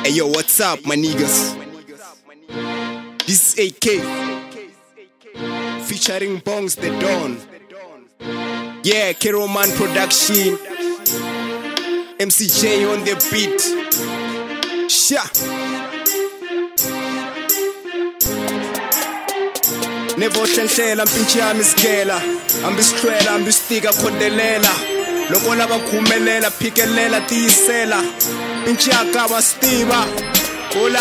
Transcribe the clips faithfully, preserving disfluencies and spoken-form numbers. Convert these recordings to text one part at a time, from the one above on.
Hey yo, what's up, my niggas? This is AKay featuring Bongs the Don. Yeah, K-Roman production. M C J on the beat. Sha. Never hlenhlela mpintshi yami isigela, ambisihlwela ambistika khodelela, loko lava khumelela phikelela tiyisela, mpintshi yakava stiva hola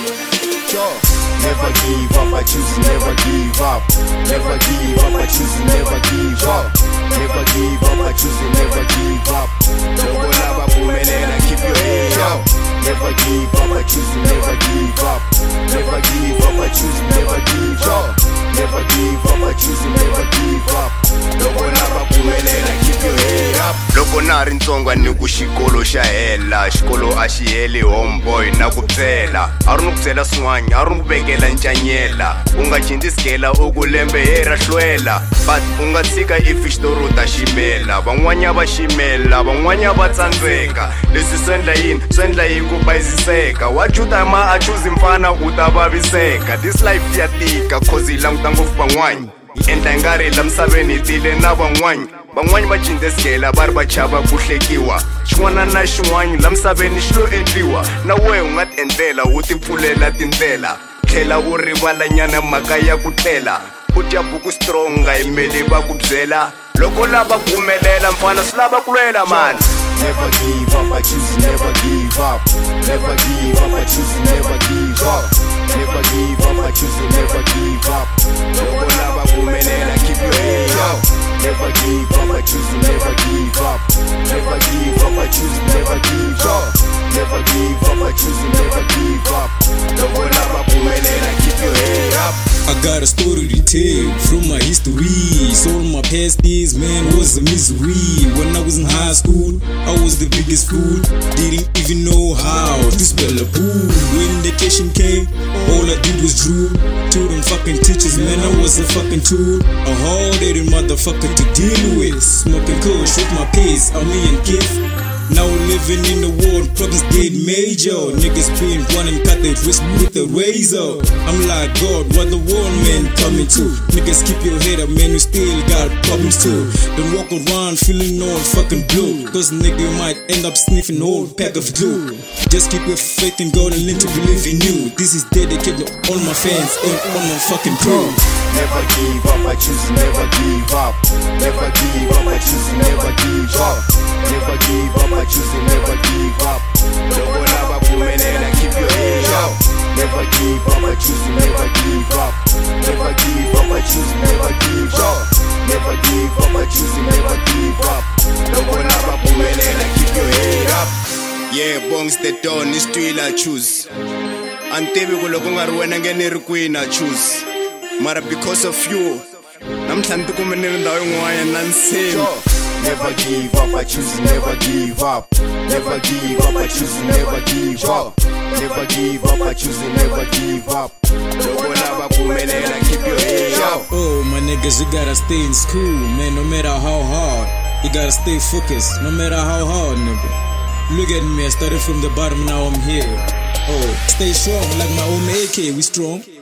yo. Never give up, I choose never give up. Never give up, I choose never give up. Never give up, I choose never give up. Loko lava khumelela, keep your head up. Never give up, I choose never give up. Never give up, I choose never give up. Never give up, I choose never give up. Loko lava khumelela, keep your head up. Loko nari ntsonga ni ku xikolo xa hela, xikolo a xi heli homeboy na ku byela, a ri ni ku byela swin'wana, a ri ni ku vekela ncanyela, u nga cinci sigela u ku lembe he ra hlwela, but u nga tshika if xitori u ta ximela, van'wanya va ximela, van'wanya va tsandzeka, leswi swi endla yini swi endla yini ku bayiziseka, wa juta ma a chuzi mfana u ta vaviseka, this life ya tika cause hi languta ngopfu van'wanya, hi endla hi nga ri la misaveni hi tile na van'wanya, van'wanya va cince sigela va ri va chava ku hlekiwa, xin'wana na xin'wana la misaveni xi lo endliwa, na wehe u nga ti endlela u ti pfulela tindlela, tlhela u rivalanyana mhaka ya ku tlela, u dya buku strong a yimeli va ku byela, loko lava ku humelela mfana swi lava ku lwela mani. Never give up, I choose never give up. Never give up, I choose never give up. Never give up, I choose never give up. Loko lava khumelela, keep your head up. Never give up, I choose never give up. Never give up, I choose never give up. Never give up, I choose never give up. Loko lava khumelela, keep your head up. I got a story to tell from my history. So all my past years, man, was a misery. When I was in high school, I was the biggest fool. Didn't even know how to spell a pool. When vacation came, all I did was drool. To them fucking teachers, man, I was a fucking tool. A hard-headed motherfucker to deal with. Smoking kush with my pace, I'm me and Kif. Now living in the world, problems get major. Niggas been running, cut their wrist with a razor. I'm like, God, what the world man coming to? Niggas keep your head up, man, you still got problems too. Don't walk around feeling all fucking blue, cause nigga might end up sniffing whole pack of glue. Just keep your faith in God and learn to believe in you. This is dedicated to all my fans and all my fucking crew. Never give up, I choose never give up. Never give up, I choose never give up. Never give up, I choose never give up. Loko lava khumelela, keep your head up. Never give up, I choose never give up. Never give up, I choose never give up. Never give up, I choose never give up. Loko lava khumelela, keep your head up. Yeah, Bongs the Don is still I choose. Antivi ku loko nga ri wena nge ni ri kwini I choose. Mara because of you, namhlanje kumbe ni ri ndhawu yin'wana na nsemi. Never give up, I choose never give up. Never give up, I choose never give up. Never give up, I choose never give up. Loko lava khumelela, keep your head up. Oh, my niggas, you gotta stay in school, man, no matter how hard. You gotta stay focused, no matter how hard, nigga. Look at me, I started from the bottom, now I'm here. Oh, stay strong like my own AKay, we strong.